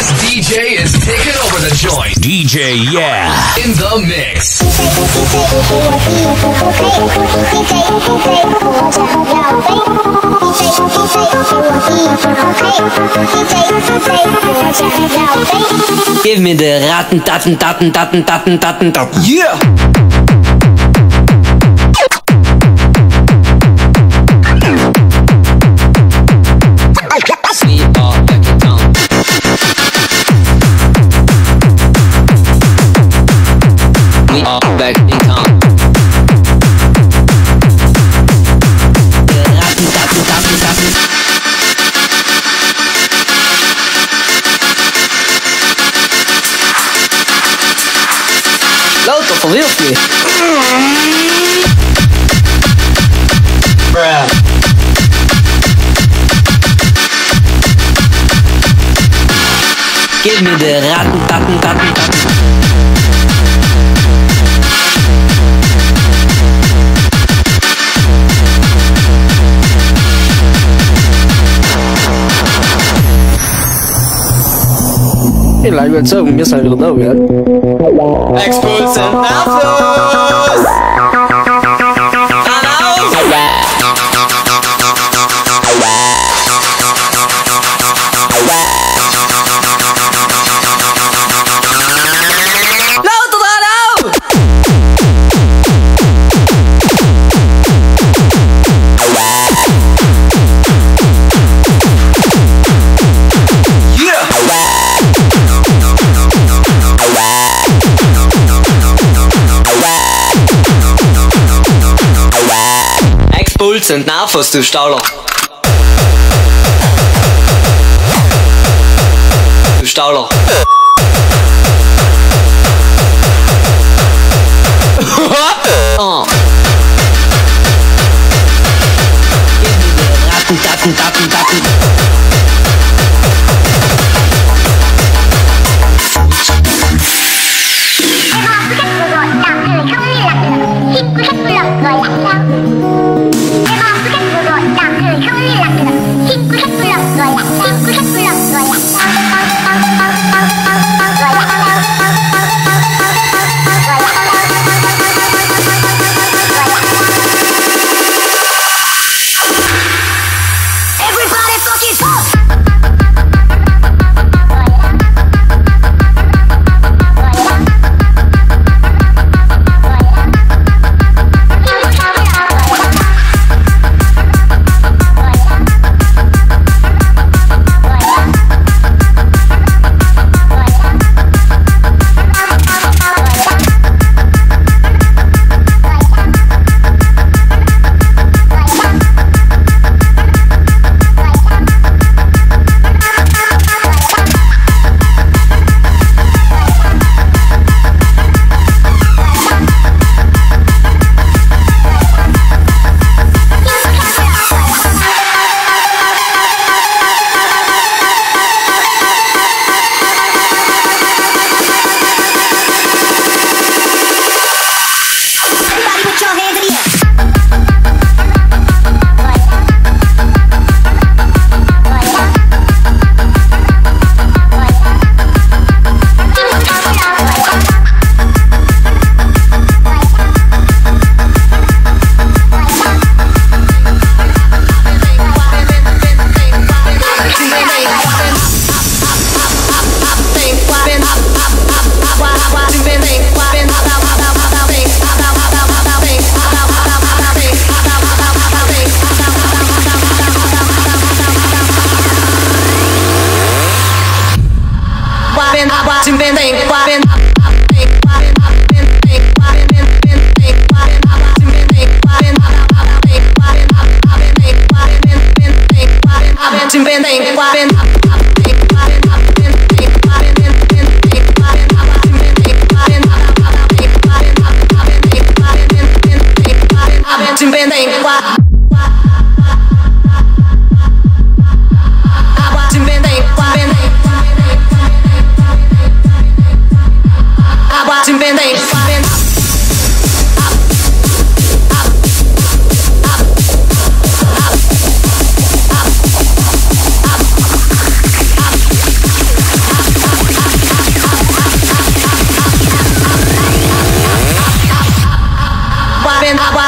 This DJ is taking over the joint. DJ, yeah. In the mix. Give me the ratten, tatten, tatten, tatten, tatten, tatten, tatten. Yeah. We are back in town. Lauter verwirft mich. Give me the ratten, tatten, tatten, tatten. Hey, like what's up? Yes, I don't know yet. Experts and alphas. Puls und Nervos, du Stauler. Du Stauler. Oh. Ratten, tatten, tatten, tatten.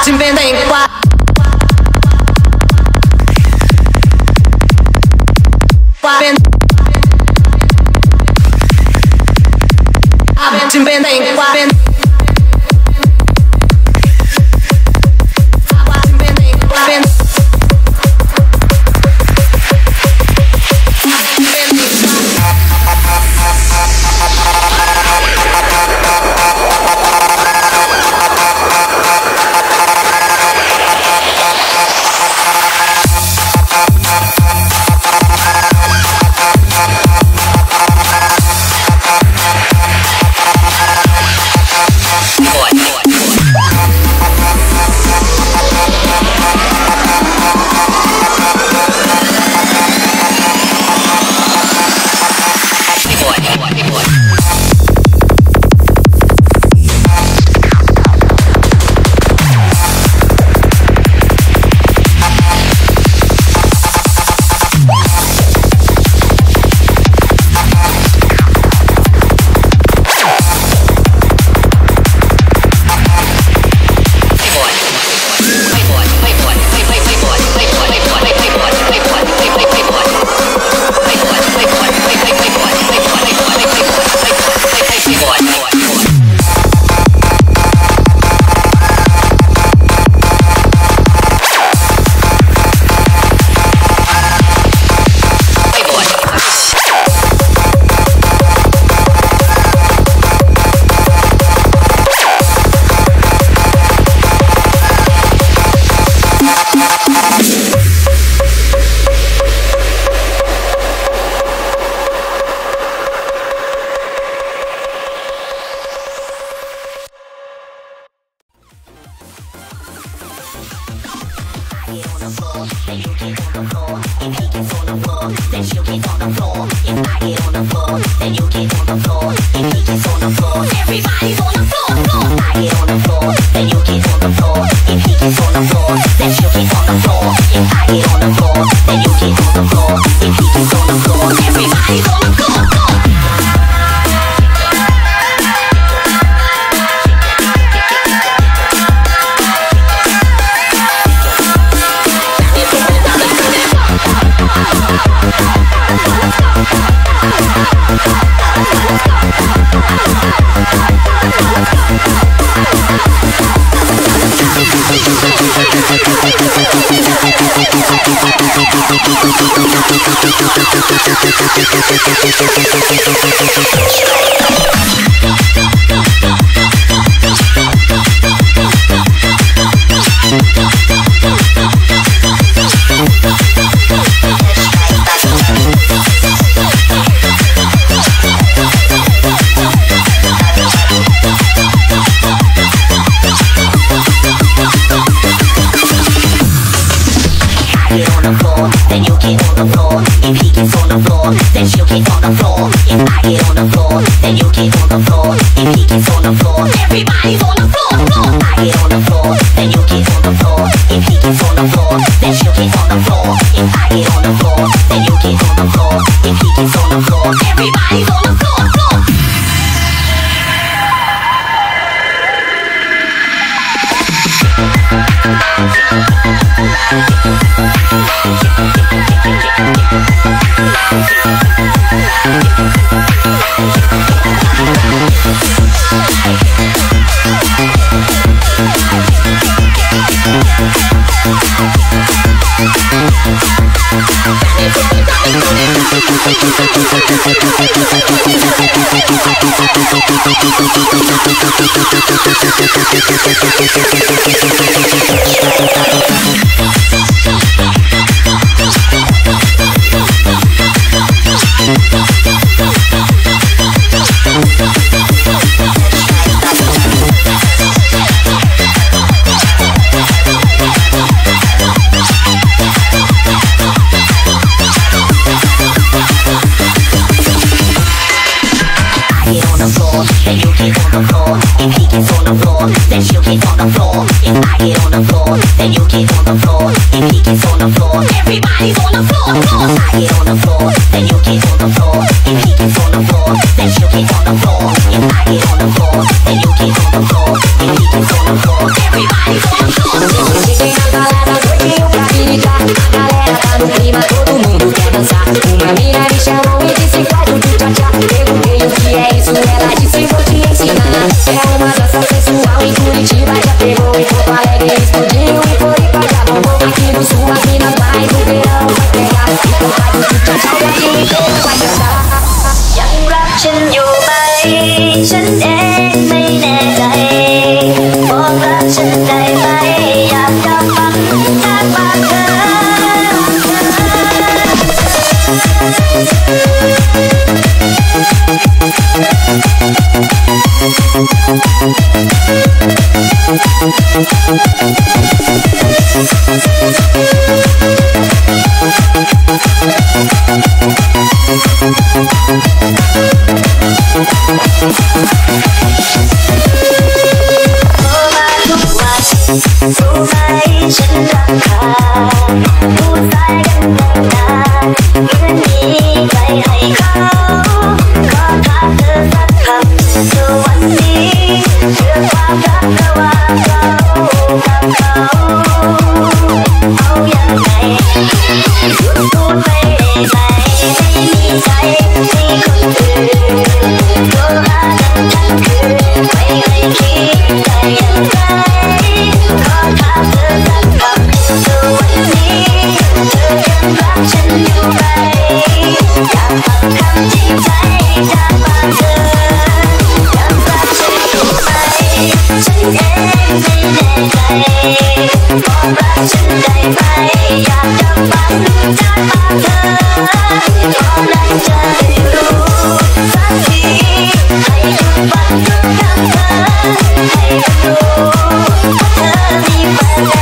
Everybody on the floor. chamou e disse faz o tchá-tchá. Perguntei o que é isso, ela disse vou te ensinar. É uma dança sensual, em Curitiba já pegou, em Porto Alegre explodiu, em Floripa já bombou. Aqui no sul as minas vai, no verão vai pegar. Então faz o tchá-tchá, o Brasil inteiro vai dançar. ยังรักฉันอยู่ไหมฉันเองไม่แน่ใจบอกรักฉันได้ไหมอยากจะฟังจากปากเธอ รู้ไหมฉันรำคาญพูดสายกันนานๆคืนนี้ใครให้เขาขอถามเธอสักคำสวัสดีเรื่องความรักระหว่างเรากับเขาเอายังไงพูดไม่ได้ไหมไม่มีใจให้คนอื่นโทรหากันทั้งคืนไม่ให้คิดได้ยังไงขอถามเธอสักคำสวัสดีเธอยังรักฉันอยู่ไหมอยากฟังคำจริงใจจากปากเธอยังรักฉันอยู่ไหมฉันเองไม่แน่ใจบอกรักฉันได้ไหมอยากจะฟังจากปากเธอพร้อมแล้วจะได้รู้สักทีให้หยุดฟังทุกคำเธอให้รู้ว่าเธอมีแฟนแล้ว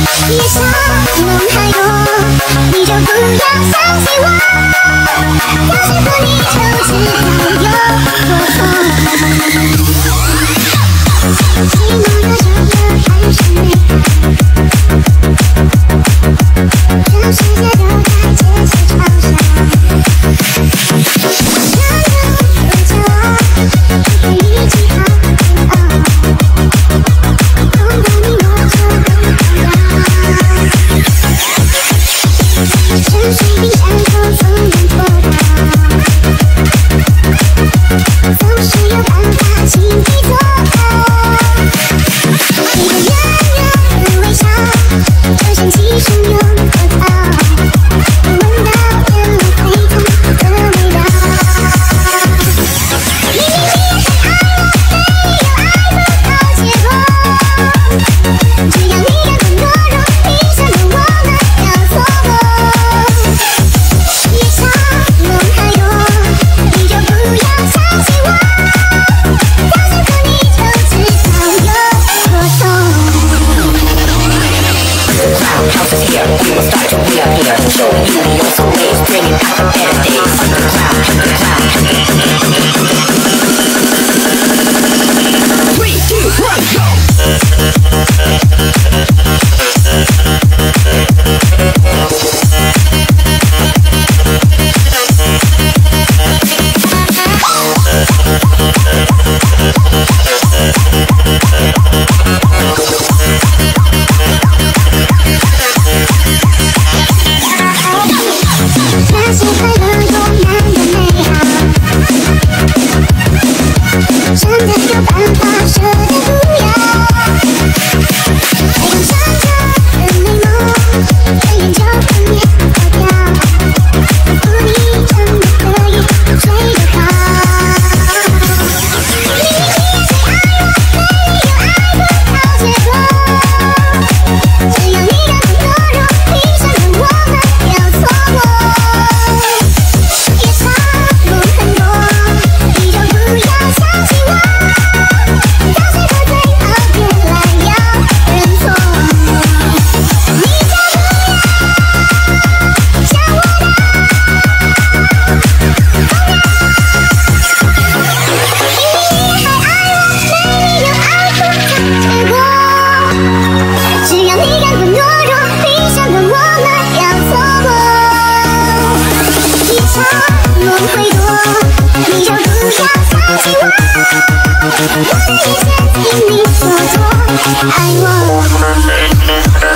别想弄太多，你就不要相信我。要是和你就知道有多错。寂寞的热热还是美，让世界都在节节嘲笑。让人不骄傲，可以一起好煎熬。碰到你我就不要。沉睡冰山后风能拖到，总是有办法轻易做到。你的圆圆的微笑，就像寄生用核桃，能闻到眼泪沸腾的味道。明明你很爱我，没有爱不到结果。只要你敢很懦弱，凭什么我们要错过？别想弄太多，你就不要相信我。要是和你就知道有多痛。 House is here, we will start to reappear, showing you the awesome ways, bringing out the better days. Underground. 3, 2, 1, go! 那些快乐永远的美好，真的有办法舍得不要。太阳闪着的美梦，转眼就幻灭破掉。如果你真的可以睡得好，明明你也最爱我，没有爱不到结果。只要你敢很懦弱，凭什么我们要错过？别想弄很多，你就不要相信我。到最后最好别来要认错。你就不要像我的明明你还爱我，没有爱不到结果。只要你敢很懦弱，凭什么我们要错过？别想弄太多，你就不要相信我。我的一切听你说错，爱我。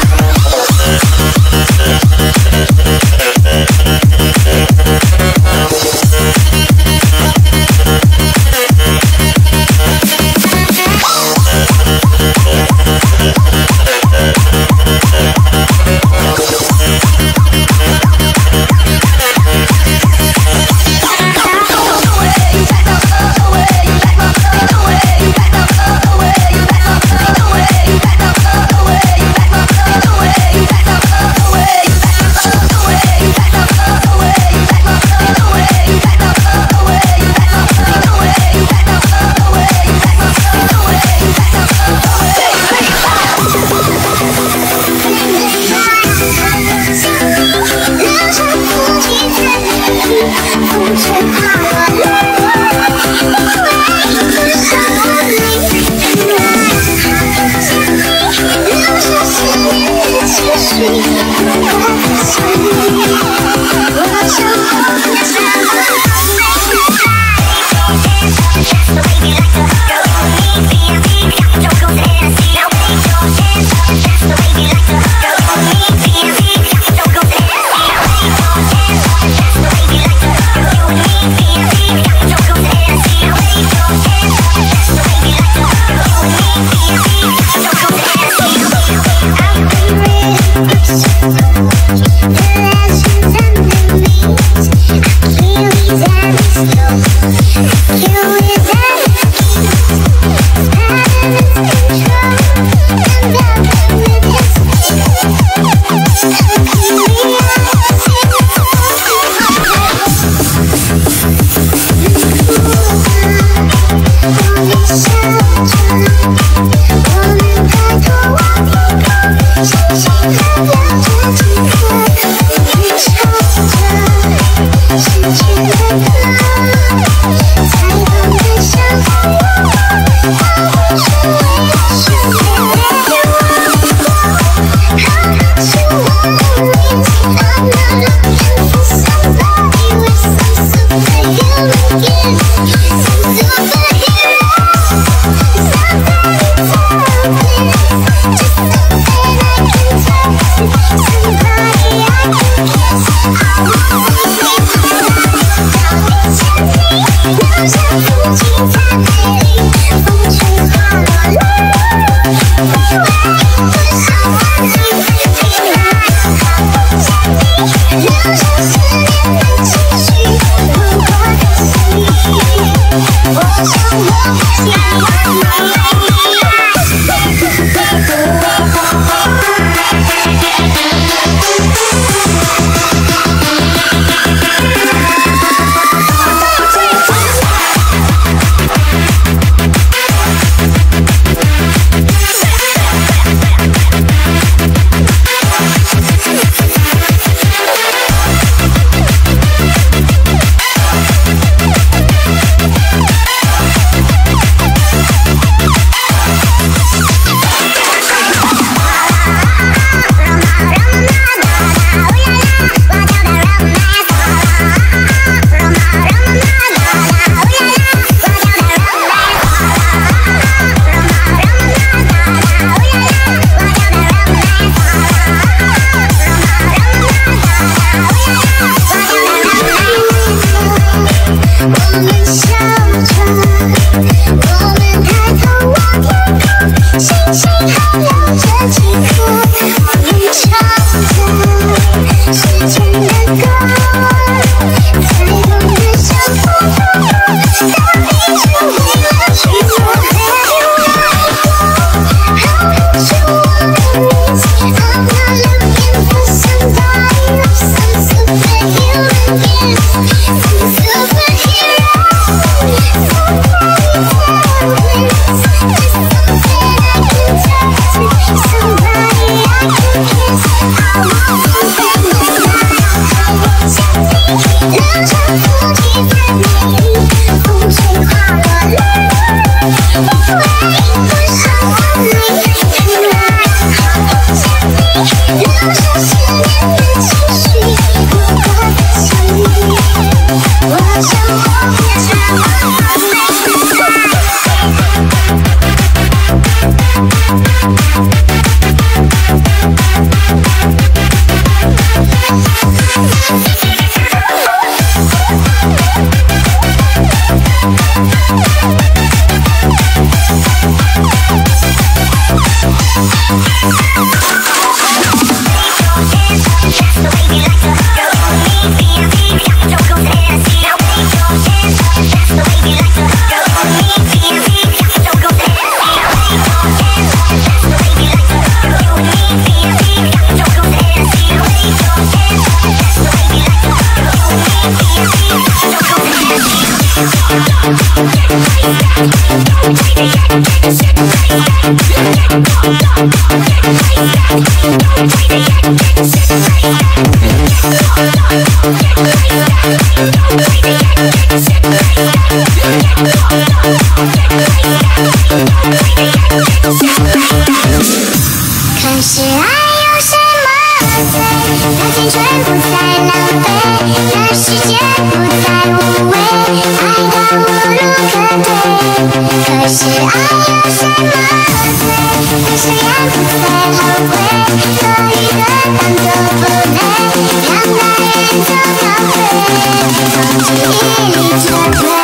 可是爱有什么罪？那青春不再浪费，让世界不再无畏，爱到无路可退。可是爱有什么罪？那誓言不再后悔，做一个当作不累，让那人走到黑，从记忆里撤退。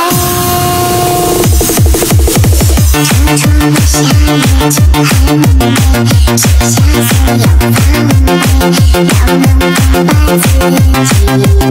匆匆的夏夜就很美，写下所有防备，要能够把自己灌醉。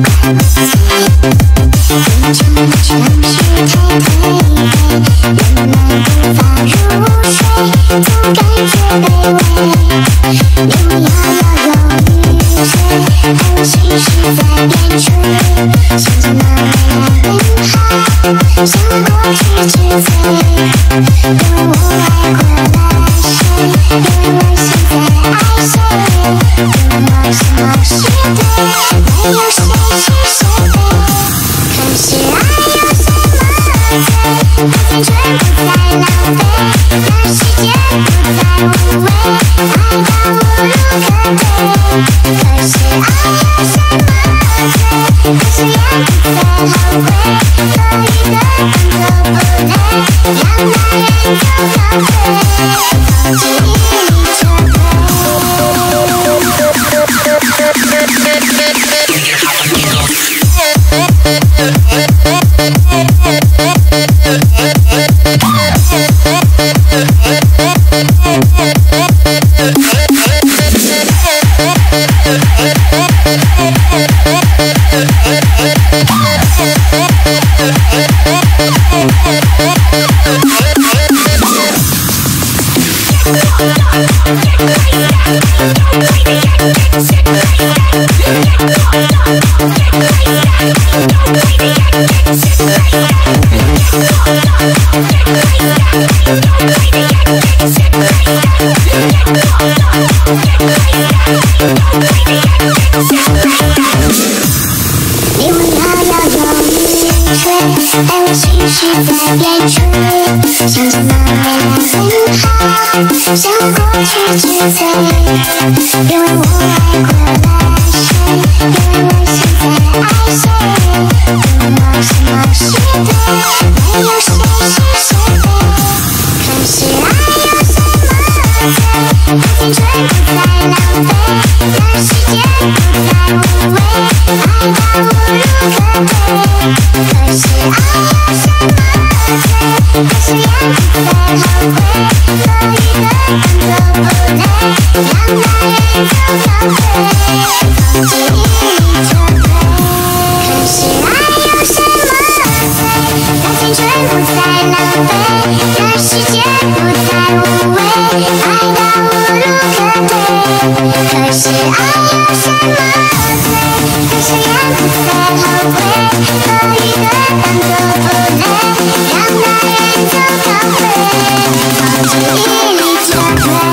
古城的城市太颓废，人们无法入睡，总感觉卑微。又摇摇有雨水，安心是在变吹，想着那未来很好，向过去致醉。因为我爱过了谁，因为我现在爱谁，因为什么是对，没有谁是谁非。可是爱有什么罪？把青春不再浪费，让世界不再无畏，爱到无路可退。可是爱有什么罪？把誓言不再后悔，做一个当作不累，让那人走到黑，从记忆里撤退。因为摇摇有雨吹，而我心事在变吹，想着那未来很好，向过去致醉。因为我爱过了谁，因为我现在爱谁，因为什么是对，没有谁是谁非。可是爱有什么罪？把青春不再浪费，让世界不再无畏，爱到无路可退。可是爱有什么罪？把誓言不再后悔，做一个当作不累，让那人走到黑，从记忆里撤退。可是爱有什么罪？把青春不再浪费，让世界不再无畏，爱到无路可退。可是爱有什么罪？把誓言不再后悔，做一个当作不累，让那人走到黑，从记忆里撤退。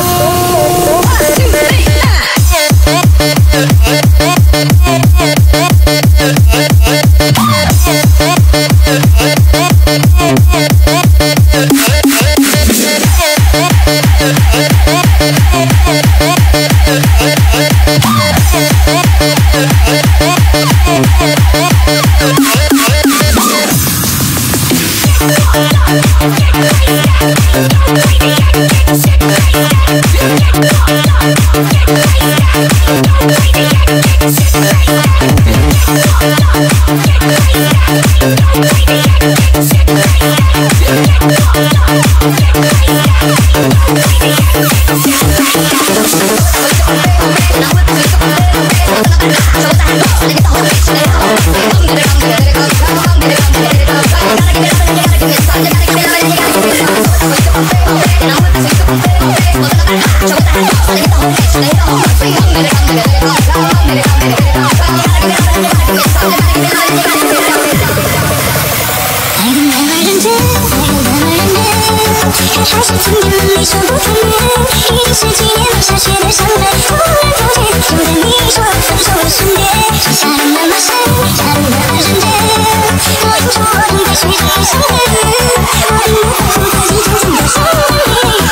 还是曾经没说不痛怨，一时纪念落下雪的伤痕，突然头天就跟你说分手的瞬间，是下了那么深，下了那么认真，我应承我应该学着伤痕，我并不会从自己真正的伤痕里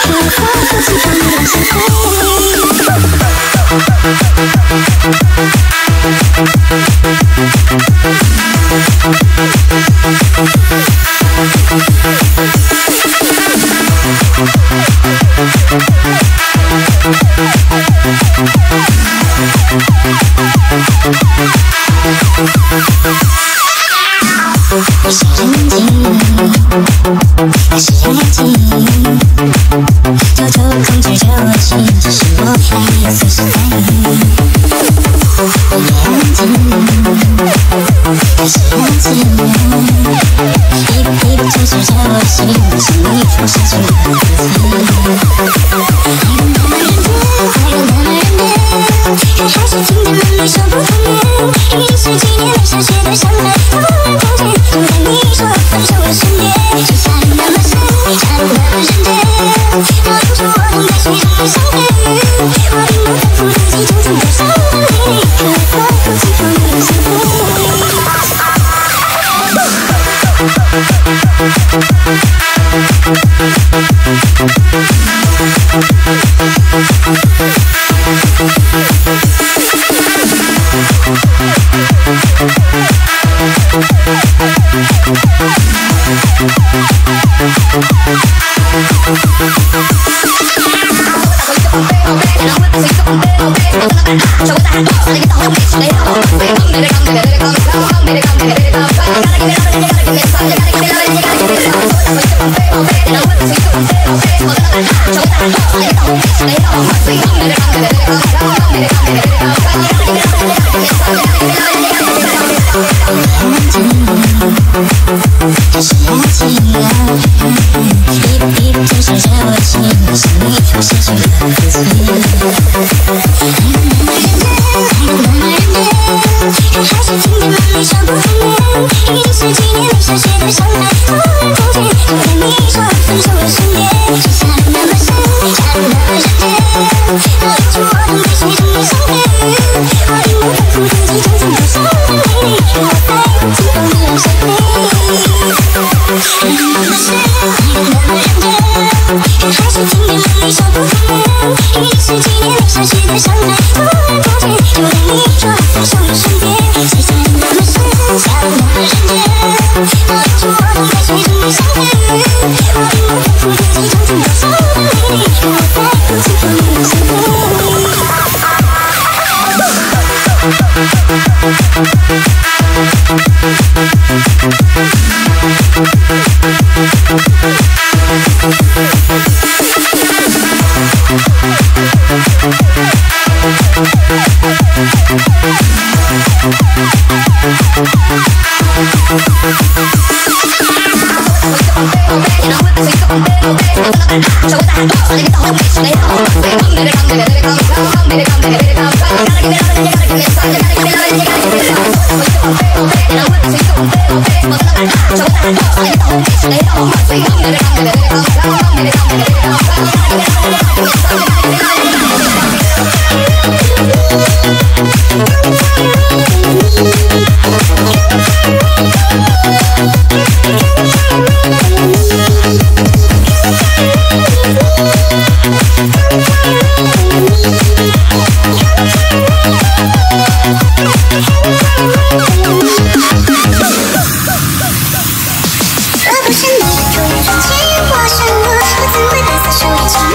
我不是你，突然闯进我生活，我怎么打扫手里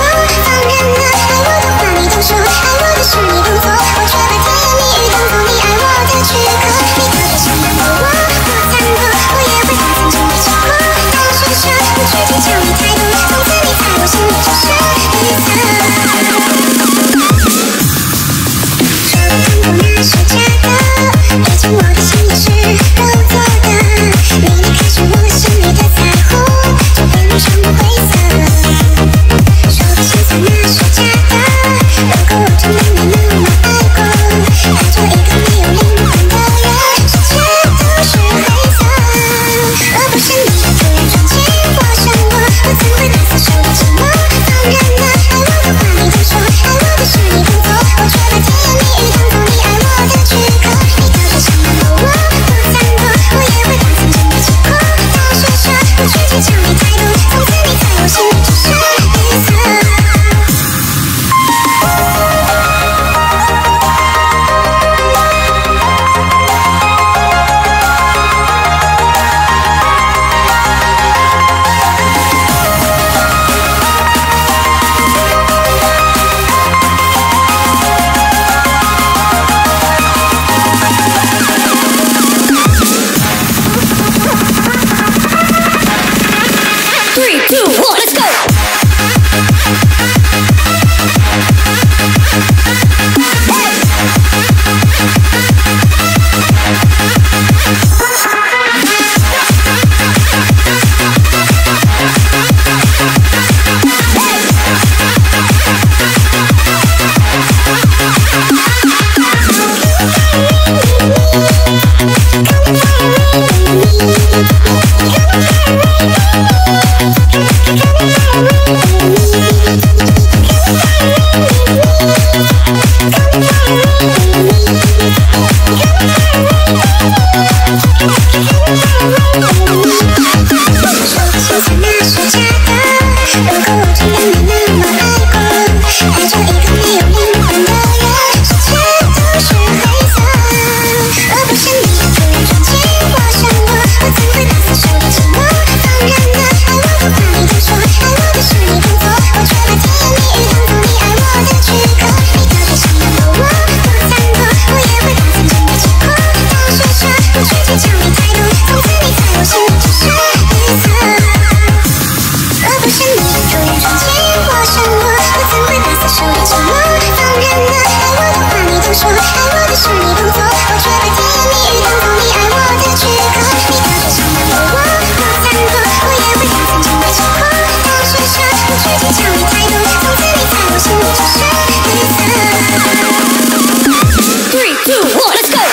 说，爱我的是你动作，我却把甜言蜜语当作你爱我的躯壳。你可别想要我不散过，我也会当曾经的结果。大声说，不去计较你态度，从此你在我心里就是绿色。3, 2, 1, let's go。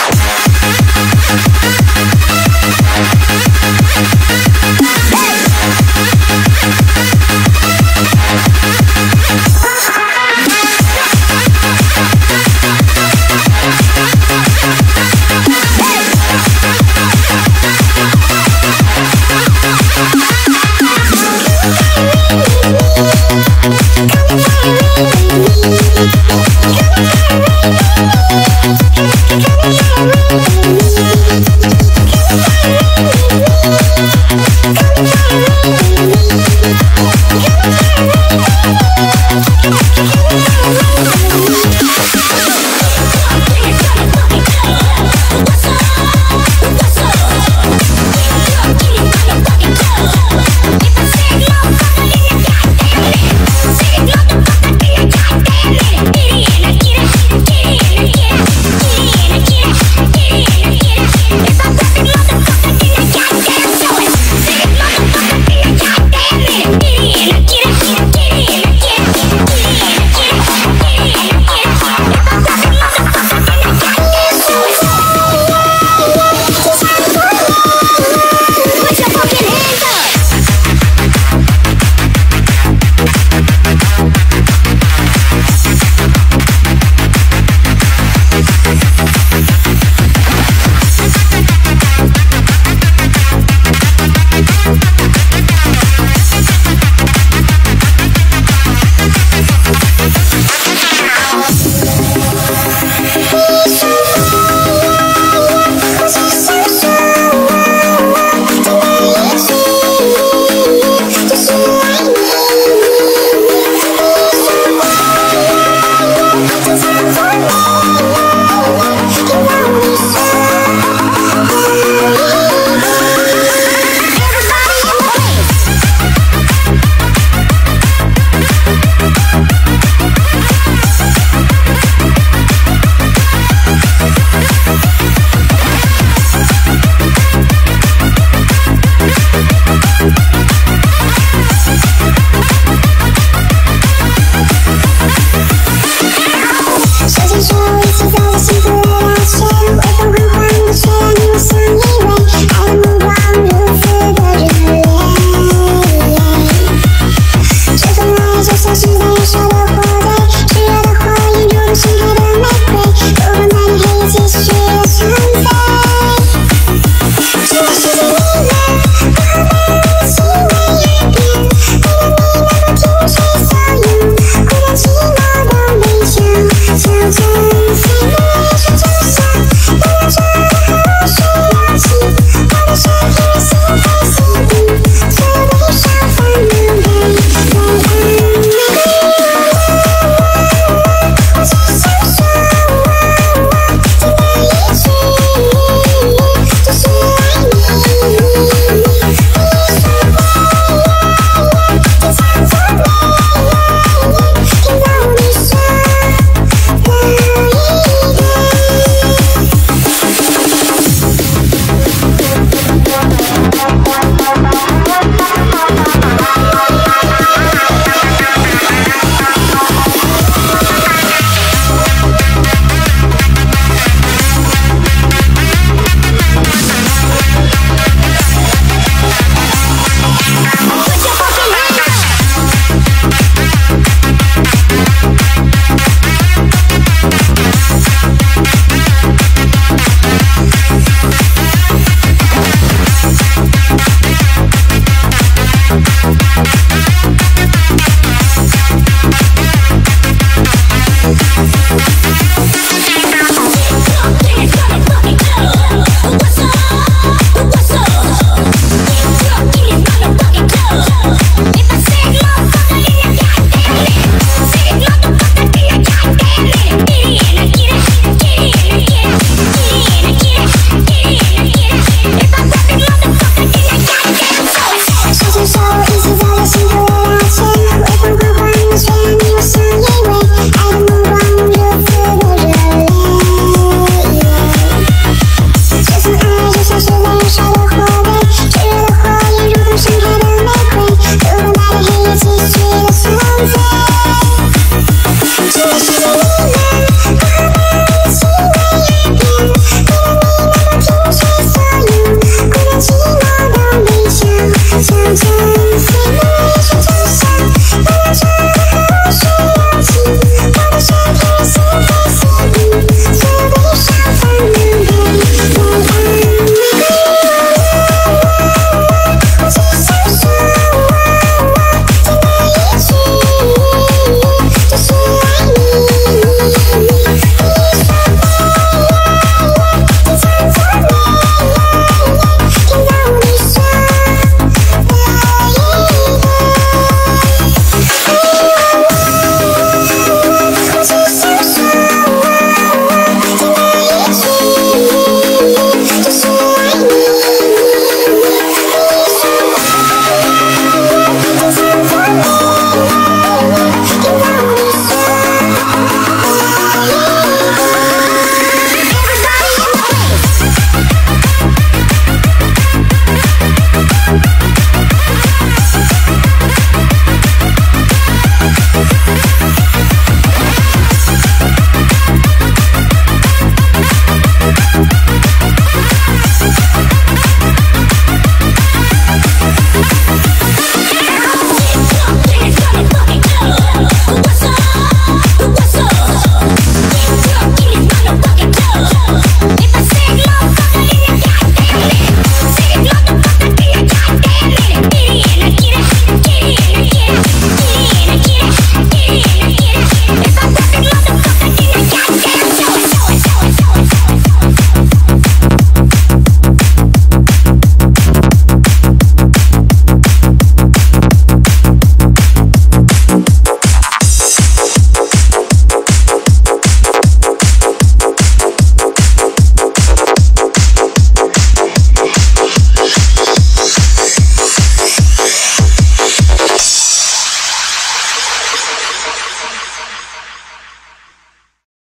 需要